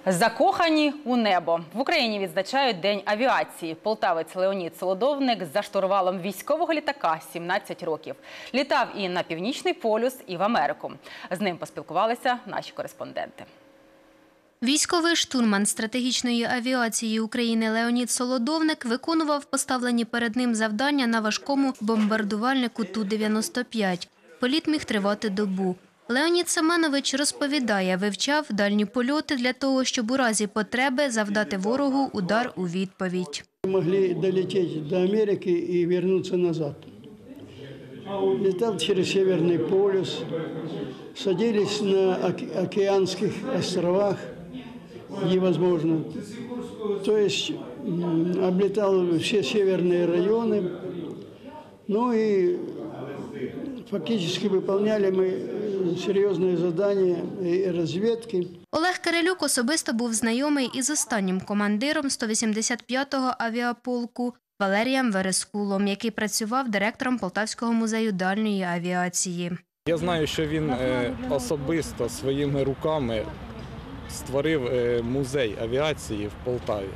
Закохані у небо. В Україні відзначають День авіації. Полтавець Леонід Солодовник за штурвалом військового літака 17 років. Літав і на Північний полюс, і в Америку. З ним поспілкувалися наші кореспонденти. Військовий штурман стратегічної авіації України Леонід Солодовник виконував поставлені перед ним завдання на важкому бомбардувальнику Ту-95. Політ міг тривати добу. Леонід Семенович розповідає, вивчав дальні польоти для того, щоб у разі потреби завдати ворогу удар у відповідь. Могли долетіти до Америки і повернутися назад. Летал через Северный полюс, садились на океанских островах, невозможно. То есть облетал все северные районы, ну и фактически выполняли мы серйозні завдання і розвідки. Олег Кирилюк особисто був знайомий із останнім командиром 185-го авіаполку Валерієм Верескулом, який працював директором Полтавського музею дальньої авіації. Я знаю, що він особисто своїми руками створив музей авіації в Полтаві.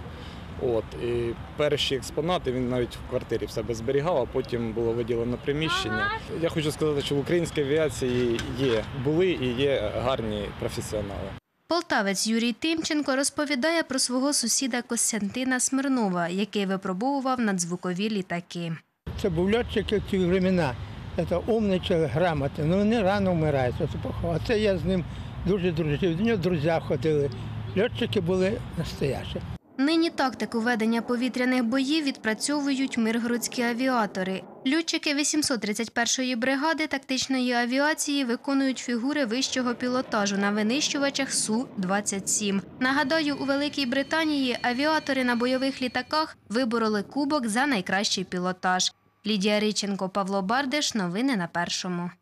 І перші експонати він навіть в квартирі в себе зберігав, а потім було виділено приміщення. Я хочу сказати, що в українській авіації були і є гарні професіонали. Полтавець Юрій Тимченко розповідає про свого сусіда Костянтина Смирнова, який випробовував надзвукові літаки. Це був льотчик в ті времена. Це умний чоловік, грамотний, але вони рано вмирають. А це я з ним дуже дружив, до нього друзі ходили. Льотчики були настоящі. Нині тактику ведення повітряних боїв відпрацьовують миргородські авіатори. Льотчики 831-ї бригади тактичної авіації виконують фігури вищого пілотажу на винищувачах Су-27. Нагадаю, у Великій Британії авіатори на бойових літаках вибороли кубок за найкращий пілотаж. Лідія Риченко, Павло Бардиш. Новини на Першому.